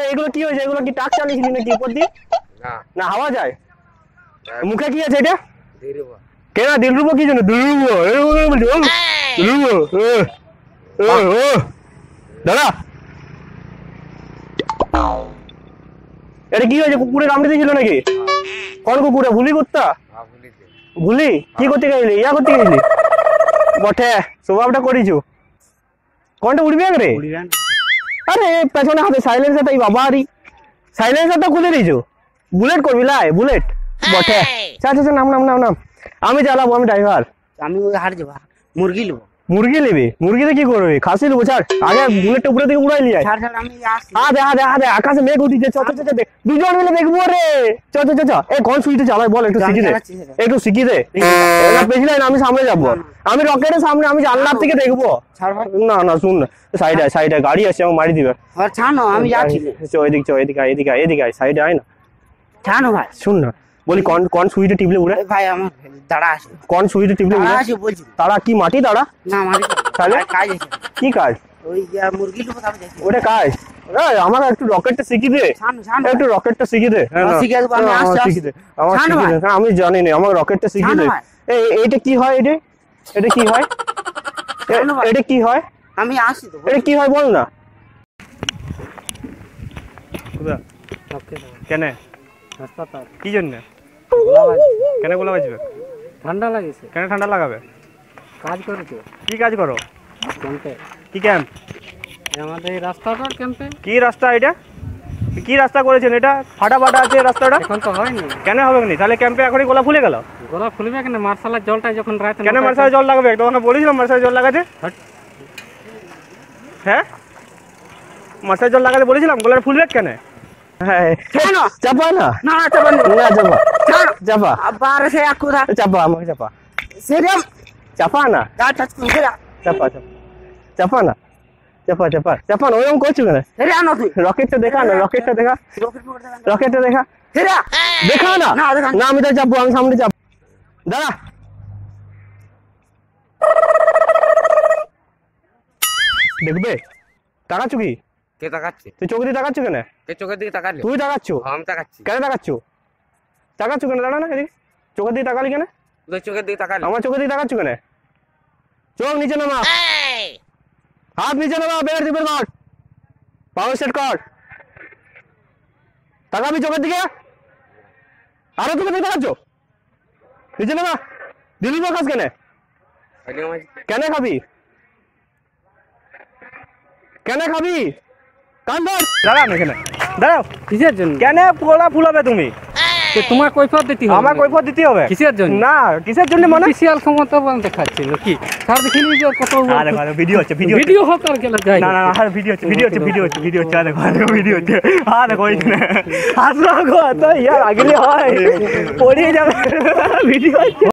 এগুলো কি হয়েছে? এগুলো কি টাক চালিয়েছিলি নাকি উপর দিয়ে? না হাওয়া যায়। মুখে কি আছে এটা? কেন দিলরুবো কি জন্য? দিলরুবো দাদা এটা কি হয়েছে? কুকুরে কামড়ে দিয়েছিল নাকি? কোন কুকুরে? ভুলি কুত্তা? ভুলি কি করতে গেলি? ইয়া করতে গেলি বটে স্বভাবটা করিছু। কোনটা উড়বি রে? আরে পেছনে হাতে সাইলেন্সারটাই বাবারি, সাইলেন্সারটা খুলে দিয়েছো। বুলেট করবি? লাই বুলেট বটে। আচ্ছা নাম নাম নাম নাম আমি চালাবো, আমি ড্রাইভার। আমি ওই হার যাবো, মুরগি নেবো। মুরগি নেবে? মুরগিতে কি করবি? খাসি নেবো। ছাড় আগে বুলেটটা উপরে দিকে উড়াই লিয়ে আমি আসি। আদে আকাশে মেঘ উঠিছে। চ দুজন মিলে দেখবো রে। চ এই কোন সুইটে চালাই বল, একটু শিখি দে, একটু শিখি দে। পেছনে আমি সামনে যাবো, আমি রকেটের সামনে, আমি জানলার থেকে দেখবো। না না শুন না, সাইডে গাড়ি আছে, আমার মারি দিবে। ছাড়ো আমি যাচ্ছি। এদিকে সাইডে আয় না। ছাড়ো ভাই। শুন না বলি, কোন সুইটে টিপলে উড়ে? ভাই আমার দাঁড়া আছে। কোন সুইটে টিপলে উড়ে? বলছি তারা কি মাটি দাঁড়া? না মাটি তাহলে কাজ আছে। কি কাজ? ওই মুরগি নেবো, তারপর যাচ্ছি। ওটা কাজ? আমার একটু রকেটটা শিখি দে, একটু রকেটটা শিখি দে। আমি জানি না, আমার রকেটটা শিখি দে। এটা কি হয়? এটা কি হয়? এটা কি হয়? আমি আসি তো। এটা কি হয় বল না। কেন? কি জন্য? কেন গোলা বাজবে? ঠান্ডা লাগেছে। কেন ঠান্ডা লাগাবে? কাজ করেছো? কি কাজ করো? ক্যাম্পে। কি ক্যাম্প? আমাদের রাস্তাটা ক্যাম্পে। কি রাস্তা এটা? কি রাস্তা করেছেন? এটা ফাটা আছে রাস্তাটা। এখন তো হয়নি। কেন হবে না? তাহলে ক্যাম্পে এখনই গোলা ফুলে গেল। গোলা ফুলবে কেন? মার্শালের জলটা যখন রাতে। কেন মার্শালের জল লাগবে? তোমাকে বলেছিলাম মার্শালের জল লাগাতে। হ্যাঁ মার্শালের জল লাগাতে বলেছিলাম, গোলার ফুলবে কেন? হ্যাঁ চাপা না, না চাপা না, চাপা চাপা আবার সে আকুরা চাপা, আমাকে চাপা। সেরম চাপা না, গাটা কুকুরা চাপা চাপা না, চাপা না। ওরকম করছো কেন? হেরে আনো তুই। রকেটটা দেখা না, রকেটটা দেখা হেরা দেখা না। না আমি তাই চাপবো, আমি সামনে চাপ। দাঁড়া দেখবে তাকাচ্ছ কি? কে তাকাচ্ছে? তুই চোখ দিয়ে তাকাচ্ছ কেন? কে চোখের দিকে তাকালি? তুই তাকাচ্ছ। আমি তাকাচ্ছি। কেন তাকাচ্ছ কেন? দাঁড়া না, চোখের দিকে তাকালি কেন? তুই চোখের দিকে তাকালি? আমার চোখের দিকে তাকাচ্ছ কেন? চোখ নিচে নামা, হাত নিচে নামা, বের দিবে কর, পাওয়ার সেট কর। তাকাবি চোখের দিকে? আরো চোখের দিকে তাকাচ্ছ? নিচে নামা। দিলি খাস কেন? কেন খাবি? কান ধর। দাঁড়াও না, এখানে দাঁড়াও। কিসের জন্য? কেন গোলা ফুলাবে তুমি? তোমার কৈফিয়ত দিতে হবে। আমার কৈফিয়ত দিতে হবে? কিসের জন্য? না কিসের জন্য মানে? স্পেশাল ক্ষমতা দেখাচ্ছিল কি? স্যার দেখিনি যে কত। আরে ভালো ভিডিও হচ্ছে, ভিডিও হোক আর গেল যাই। না আর ভিডিও হচ্ছে। আরে ভালো ভিডিও হচ্ছে। দেখো এখানে আসলো গো, তো ইয়ার আগলে হয় পড়ে যাবে ভিডিও হচ্ছে।